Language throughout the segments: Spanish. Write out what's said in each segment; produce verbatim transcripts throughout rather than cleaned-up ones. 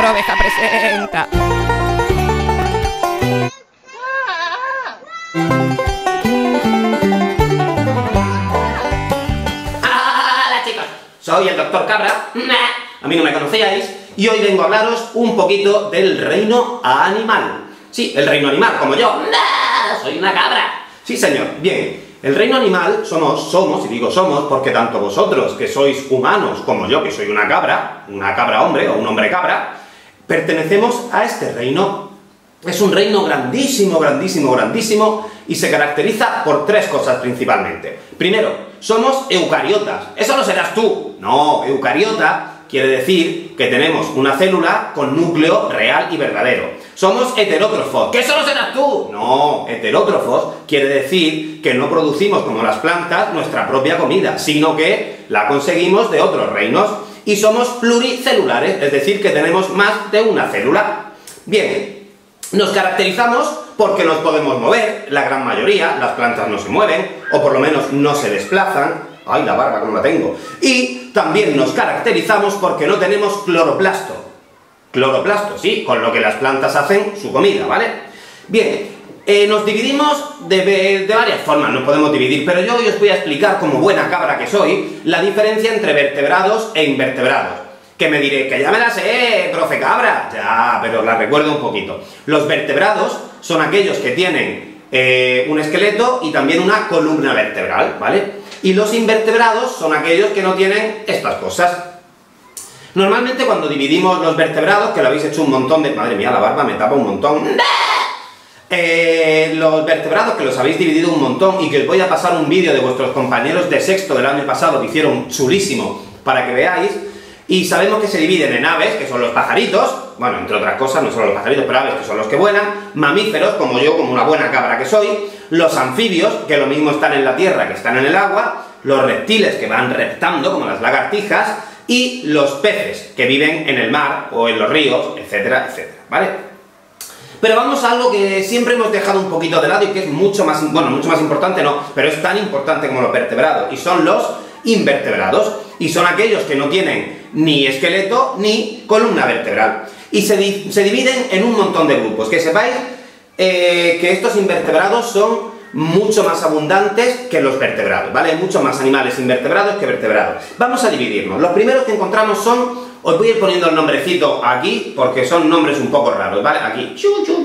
Doctor Oveja presenta. ¡Hola, chicos! Soy el Doctor Cabra. A mí no me conocíais. Y hoy vengo a hablaros un poquito del reino animal. Sí, el reino animal, como yo. Soy una cabra. Sí, señor. Bien. El reino animal somos, somos, y digo somos, porque tanto vosotros, que sois humanos, como yo, que soy una cabra, una cabra hombre o un hombre cabra, pertenecemos a este reino. Es un reino grandísimo, grandísimo, grandísimo, y se caracteriza por tres cosas principalmente. Primero, somos eucariotas. ¡Eso no serás tú! No, eucariota quiere decir que tenemos una célula con núcleo real y verdadero. Somos heterótrofos. ¿Qué eso no serás tú? No, heterótrofos quiere decir que no producimos como las plantas nuestra propia comida, sino que la conseguimos de otros reinos. Y somos pluricelulares, es decir, que tenemos más de una célula. Bien, nos caracterizamos porque nos podemos mover, la gran mayoría, las plantas no se mueven, o por lo menos no se desplazan. ¡Ay, la barba como la tengo! Y también nos caracterizamos porque no tenemos cloroplasto. Cloroplasto, sí, con lo que las plantas hacen su comida, ¿vale? Bien, eh, nos dividimos de, de varias formas, nos podemos dividir, pero yo hoy os voy a explicar, como buena cabra que soy, la diferencia entre vertebrados e invertebrados. Que me diré, que ya me la sé, profe cabra. Ya, pero la recuerdo un poquito. Los vertebrados son aquellos que tienen eh, un esqueleto y también una columna vertebral, ¿vale? Y los invertebrados son aquellos que no tienen estas cosas. Normalmente cuando dividimos los vertebrados, que lo habéis hecho un montón de... Madre mía, la barba me tapa un montón. Eh, los vertebrados que los habéis dividido un montón y que os voy a pasar un vídeo de vuestros compañeros de sexto del año pasado que hicieron chulísimo para que veáis. Y sabemos que se dividen en aves, que son los pajaritos, bueno, entre otras cosas, no solo los pajaritos, pero aves, que son los que vuelan, mamíferos, como yo, como una buena cabra que soy, los anfibios, que lo mismo están en la tierra que están en el agua, los reptiles, que van reptando, como las lagartijas, y los peces, que viven en el mar, o en los ríos, etcétera, etcétera, ¿vale? Pero vamos a algo que siempre hemos dejado un poquito de lado y que es mucho más, bueno, mucho más importante no, pero es tan importante como los vertebrados, y son los invertebrados, y son aquellos que no tienen ni esqueleto ni columna vertebral. Y se, di se dividen en un montón de grupos. Que sepáis eh, que estos invertebrados son mucho más abundantes que los vertebrados, ¿vale? Hay muchos más animales invertebrados que vertebrados. Vamos a dividirnos. Los primeros que encontramos son... Os voy a ir poniendo el nombrecito aquí, porque son nombres un poco raros, ¿vale? Aquí.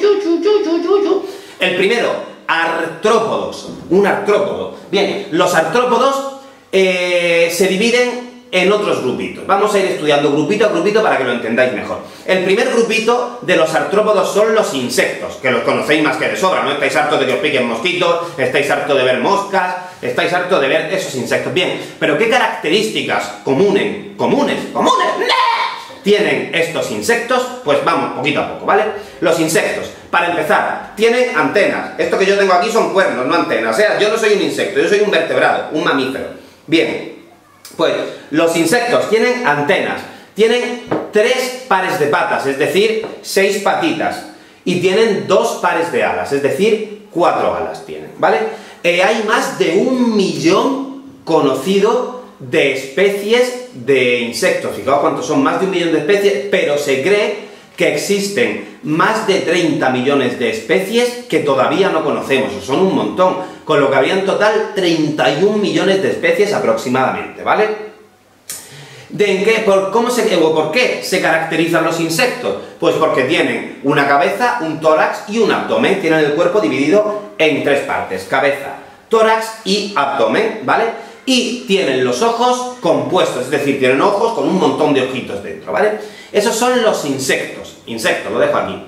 El primero, artrópodos. Un artrópodo. Bien, los artrópodos eh, se dividen en otros grupitos. Vamos a ir estudiando grupito a grupito para que lo entendáis mejor. El primer grupito de los artrópodos son los insectos, que los conocéis más que de sobra, ¿no? Estáis hartos de que os piquen mosquitos, estáis hartos de ver moscas, estáis hartos de ver esos insectos. Bien, pero ¿qué características comunes, comunes, comunes, tienen estos insectos? Pues vamos, poquito a poco, ¿vale? Los insectos, para empezar, tienen antenas. Esto que yo tengo aquí son cuernos, no antenas. O sea, yo no soy un insecto, yo soy un vertebrado, un mamífero. Bien. Pues los insectos tienen antenas, tienen tres pares de patas, es decir, seis patitas, y tienen dos pares de alas, es decir, cuatro alas tienen, ¿vale? Eh, hay más de un millón conocido de especies de insectos, fijaos cuántos son, más de un millón de especies, pero se cree que existen más de treinta millones de especies que todavía no conocemos, o son un montón, con lo que habría en total treinta y un millones de especies aproximadamente, ¿vale? ¿De en qué, por, cómo se, o por qué se caracterizan los insectos? Pues porque tienen una cabeza, un tórax y un abdomen, tienen el cuerpo dividido en tres partes, cabeza, tórax y abdomen, ¿vale? Y tienen los ojos compuestos, es decir, tienen ojos con un montón de ojitos dentro, ¿vale? Esos son los insectos. Insectos, lo dejo aquí.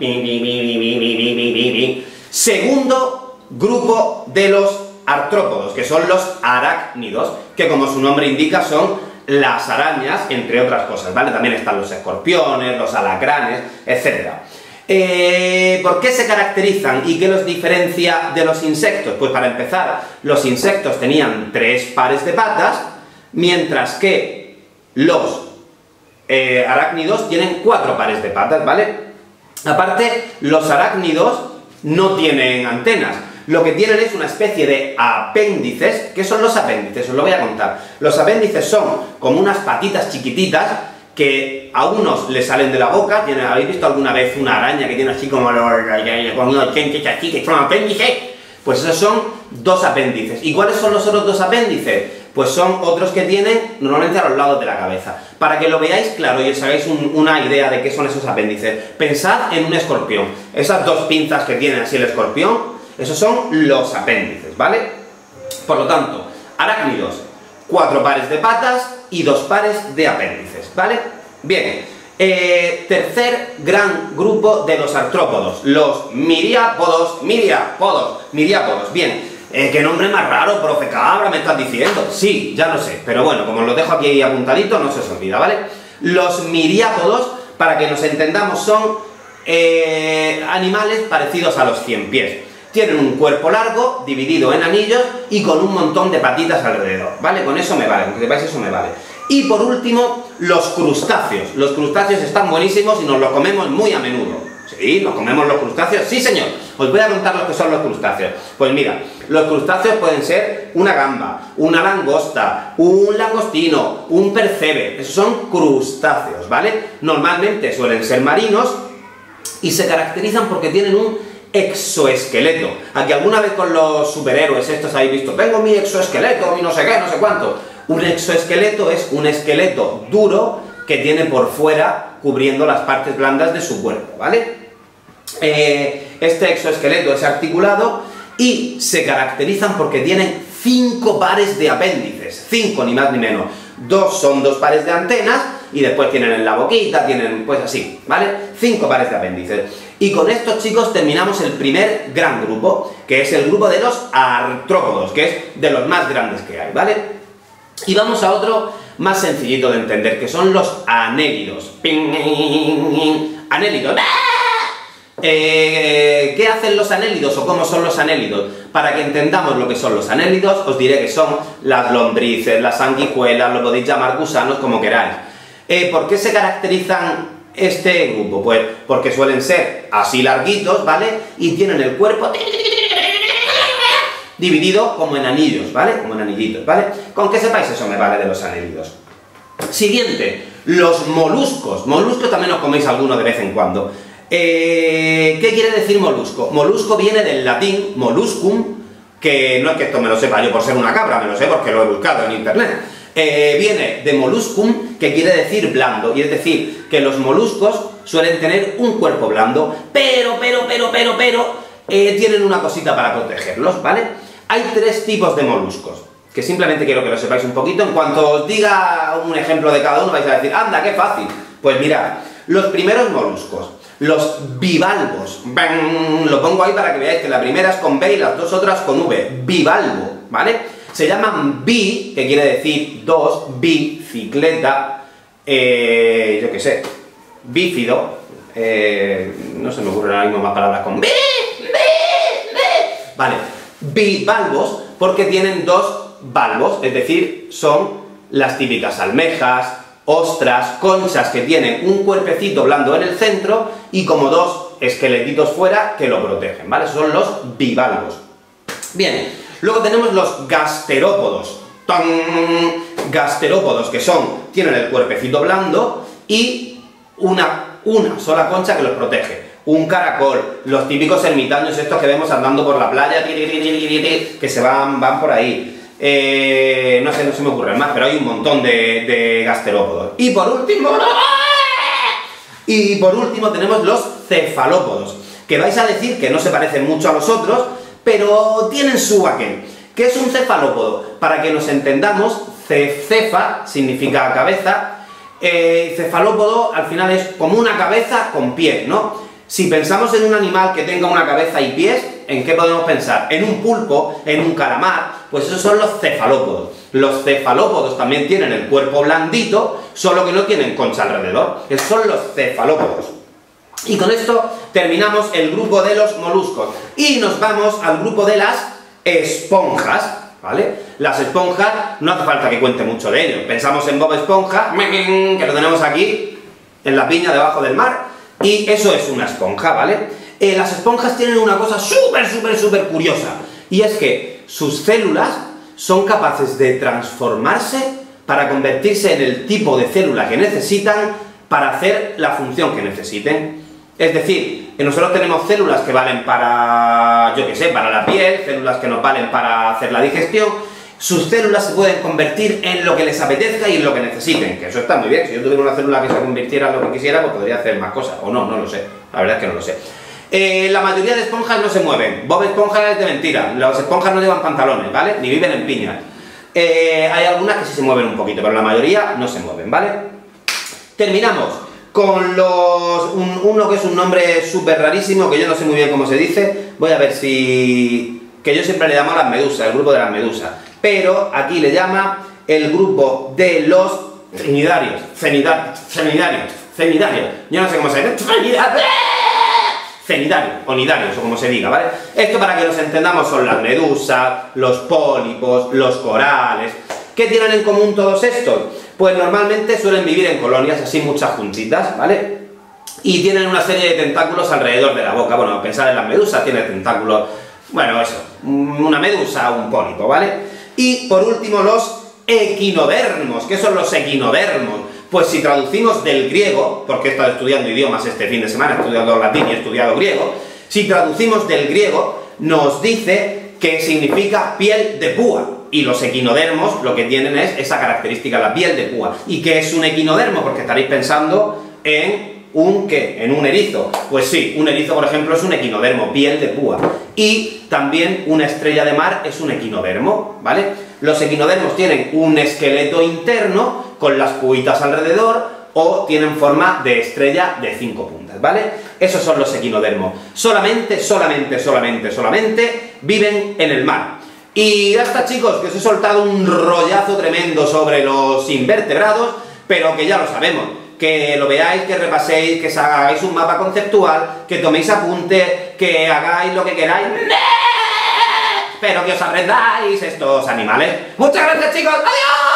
Segundo grupo de los artrópodos, que son los arácnidos, que como su nombre indica son las arañas, entre otras cosas, ¿vale? También están los escorpiones, los alacranes, etcétera. Eh, ¿Por qué se caracterizan y qué los diferencia de los insectos? Pues para empezar, los insectos tenían tres pares de patas, mientras que los eh, arácnidos tienen cuatro pares de patas, ¿vale? Aparte, los arácnidos no tienen antenas, lo que tienen es una especie de apéndices. ¿Qué son los apéndices? Os lo voy a contar. Los apéndices son como unas patitas chiquititas que a unos les salen de la boca. ¿Tiene, ¿habéis visto alguna vez una araña que tiene así como los, con unos dientes aquí que son apéndices? Pues esos son dos apéndices. ¿Y cuáles son los otros dos apéndices? Pues son otros que tienen normalmente a los lados de la cabeza. Para que lo veáis claro y os hagáis un, una idea de qué son esos apéndices, pensad en un escorpión. Esas dos pinzas que tiene así el escorpión, esos son los apéndices, ¿vale? Por lo tanto, arácnidos, cuatro pares de patas y dos pares de apéndices, ¿vale? Bien, eh, tercer gran grupo de los artrópodos, los miriápodos, miriápodos, miriápodos, bien. Eh, ¿Qué nombre más raro, profe Cabra, me estás diciendo? Sí, ya lo sé, pero bueno, como os lo dejo aquí apuntadito, no se os olvida, ¿vale? Los miriápodos, para que nos entendamos, son eh, animales parecidos a los cien pies. Tienen un cuerpo largo, dividido en anillos, y con un montón de patitas alrededor, ¿vale? Con eso me vale, con que sepáis eso me vale. Y por último, los crustáceos. Los crustáceos están buenísimos y nos los comemos muy a menudo. Sí, nos comemos los crustáceos, sí señor. Os voy a contar lo que son los crustáceos. Pues mira, los crustáceos pueden ser una gamba, una langosta, un langostino, un percebe. Esos son crustáceos, ¿vale? Normalmente suelen ser marinos y se caracterizan porque tienen un exoesqueleto. Aquí alguna vez con los superhéroes estos habéis visto, tengo mi exoesqueleto, mi no sé qué, no sé cuánto. Un exoesqueleto es un esqueleto duro que tiene por fuera cubriendo las partes blandas de su cuerpo, ¿vale? Eh, este exoesqueleto es articulado y se caracterizan porque tienen cinco pares de apéndices, cinco ni más ni menos. Dos son dos pares de antenas y después tienen en la boquita, tienen pues así, ¿vale? Cinco pares de apéndices. Y con estos chicos terminamos el primer gran grupo, que es el grupo de los artrópodos, que es de los más grandes que hay, ¿vale? Y vamos a otro más sencillito de entender, que son los anélidos. Anélidos. Eh, ¿Qué hacen los anélidos o cómo son los anélidos? Para que entendamos lo que son los anélidos, os diré que son las lombrices, las sanguijuelas, lo podéis llamar gusanos, como queráis. Eh, ¿Por qué se caracterizan este grupo? Pues porque suelen ser así larguitos, ¿vale? Y tienen el cuerpo dividido como en anillos, ¿vale? Como en anillitos, ¿vale? Con que sepáis eso me vale de los anélidos. Siguiente, los moluscos. Moluscos también os coméis alguno de vez en cuando. Eh, ¿Qué quiere decir molusco? Molusco viene del latín molluscum, que no es que esto me lo sepa yo por ser una cabra, me lo sé porque lo he buscado en internet. Eh, viene de molluscum, que quiere decir blando, y es decir, que los moluscos suelen tener un cuerpo blando, pero, pero, pero, pero, pero, eh, tienen una cosita para protegerlos, ¿vale? Hay tres tipos de moluscos, que simplemente quiero que lo sepáis un poquito. En cuanto os diga un ejemplo de cada uno vais a decir, anda, qué fácil. Pues mirad, los primeros moluscos, los bivalvos, ¡bang! Lo pongo ahí para que veáis que la primera es con B y las dos otras con V, bivalvo, ¿vale? Se llaman bi, que quiere decir dos, bicicleta, eh, yo qué sé, bífido, eh, no se me ocurren ahora mismo más palabras con bi, bi, bi, vale, bivalvos porque tienen dos valvos, es decir, son las típicas almejas, ostras, conchas que tienen un cuerpecito blando en el centro y como dos esqueletitos fuera que lo protegen, ¿vale? Esos son los bivalvos. Bien, luego tenemos los gasterópodos. ¡Tan! Gasterópodos, que son, tienen el cuerpecito blando y una, una sola concha que los protege. Un caracol, los típicos ermitaños estos que vemos andando por la playa, que se van, van por ahí. Eh, no sé, no se me ocurren más, pero hay un montón de, de gasterópodos. Y por último... Y por último tenemos los cefalópodos, que vais a decir que no se parecen mucho a los otros, pero tienen su aquel. ¿Qué es un cefalópodo? Para que nos entendamos, cefa significa cabeza, eh, cefalópodo al final es como una cabeza con pies, ¿no? Si pensamos en un animal que tenga una cabeza y pies, ¿en qué podemos pensar? En un pulpo, en un calamar, pues esos son los cefalópodos. Los cefalópodos también tienen el cuerpo blandito, solo que no tienen concha alrededor. Esos son los cefalópodos. Y con esto terminamos el grupo de los moluscos. Y nos vamos al grupo de las esponjas, ¿vale? Las esponjas, no hace falta que cuente mucho de ellos. Pensamos en Bob Esponja, que lo tenemos aquí, en la piña debajo del mar, y eso es una esponja, ¿vale? Eh, las esponjas tienen una cosa súper, súper, súper curiosa, y es que sus células son capaces de transformarse para convertirse en el tipo de célula que necesitan para hacer la función que necesiten. Es decir, que nosotros tenemos células que valen para, yo qué sé, para la piel, células que nos valen para hacer la digestión. Sus células se pueden convertir en lo que les apetezca y en lo que necesiten, que eso está muy bien. Si yo tuviera una célula que se convirtiera en lo que quisiera, pues podría hacer más cosas, o no, no lo sé, la verdad es que no lo sé. Eh, la mayoría de esponjas no se mueven. Bob Esponja es de mentira, las esponjas no llevan pantalones, ¿vale? Ni viven en piñas. Eh, hay algunas que sí se mueven un poquito, pero la mayoría no se mueven, ¿vale? Terminamos con los... Un, uno que es un nombre súper rarísimo, que yo no sé muy bien cómo se dice. Voy a ver si... que yo siempre le llamo a las medusas, el grupo de las medusas. Pero aquí le llama el grupo de los cenidarios. Cenidarios. Cenidarios. Cenidarios. Yo no sé cómo se dice. Cenidarios. Cenidarios, o nidarios, o como se diga, ¿vale? Esto, para que nos entendamos, son las medusas, los pólipos, los corales. ¿Qué tienen en común todos estos? Pues normalmente suelen vivir en colonias, así muchas juntitas, ¿vale? Y tienen una serie de tentáculos alrededor de la boca. Bueno, pensad en las medusas, tiene tentáculos... Bueno, eso, una medusa, un pólipo, ¿vale? Y, por último, los equinodermos. ¿Qué son los equinodermos? Pues si traducimos del griego, porque he estado estudiando idiomas este fin de semana, he estudiado latín y he estudiado griego, si traducimos del griego, nos dice que significa piel de púa. Y los equinodermos lo que tienen es esa característica, la piel de púa. ¿Y qué es un equinodermo? Porque estaréis pensando en un ¿qué? En un erizo. Pues sí, un erizo, por ejemplo, es un equinodermo, piel de púa. Y también una estrella de mar es un equinodermo, ¿vale? Los equinodermos tienen un esqueleto interno con las púitas alrededor o tienen forma de estrella de cinco puntas, ¿vale? Esos son los equinodermos. Solamente, solamente, solamente, solamente viven en el mar. Y ya está, chicos, que os he soltado un rollazo tremendo sobre los invertebrados, pero que ya lo sabemos. Que lo veáis, que repaséis, que hagáis un mapa conceptual, que toméis apuntes, que hagáis lo que queráis, pero que os aprendáis estos animales. ¡Muchas gracias, chicos! ¡Adiós!